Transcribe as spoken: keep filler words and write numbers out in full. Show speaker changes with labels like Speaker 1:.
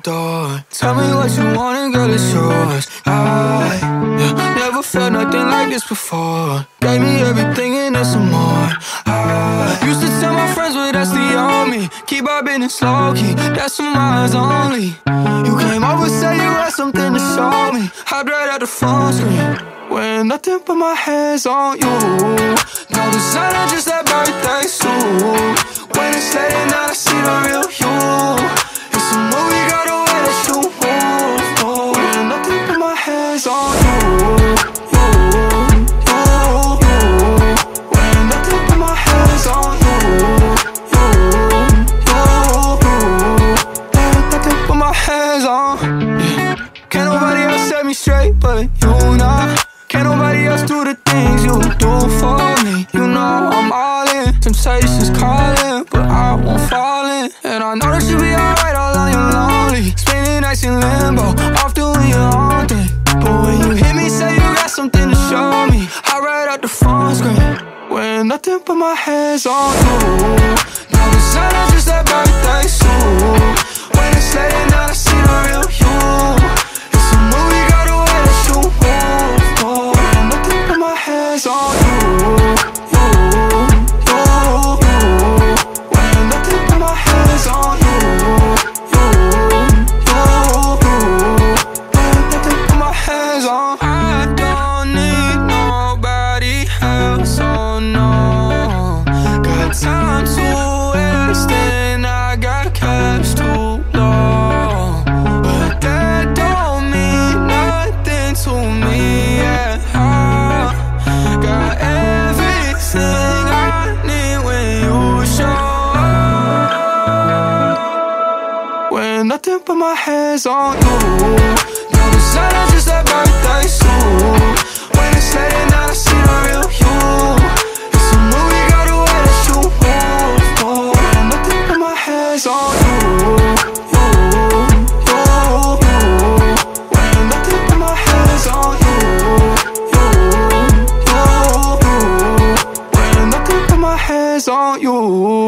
Speaker 1: door. Tell me what you want and girl, it's yours. I yeah, never felt nothing like this before. Gave me everything and then some more. I used to tell my friends, but that's the army. Keep our business low key, that's some eyes only. You came over, said you had something to show me. Hopped right at the phone screen, wearing nothing but my hands on you. No designer, just that birthday suit. When it's late at night, I see the real you. It's a movie, got the way that you move. Wearing nothing but my hands on you. You, you, you. Wearing nothing but my hands on you. You, you, you. Wearing nothing but my hands on. Yeah. Can't nobody else set me straight, but you know. Can't nobody else do the things you do for me. You know I'm all in. Temptations calling, but I won't fall in. And I know that you'll be alright all on your lonely. Spending nights in limbo, off doing your own thing. But when you hear me say you got something to show me, I write out the phone screen, wearing nothing but my hands on you. No designer, just that birthday suit. When it's late at night, I see the real you. It's a movie, got the way that you move. Wearing nothing but my hands on you. You, you, you. Wearing nothing but my hands on you. You, you, you. Wearing nothing but my hands on. I don't need nobody else, oh no. Got time to waste and I got cash too low. But that don't mean nothing to me at all. Got everything I need when you show up. Wearing nothing but my hands on you. No designer, just that birthday suit. When it's late at night, I see the real you. It's a movie, got the way that you move. Wearing nothing but my hands on you. You, you, you. Wearing nothing but my hands on you. You, you, you. Wearing nothing but my hands on you.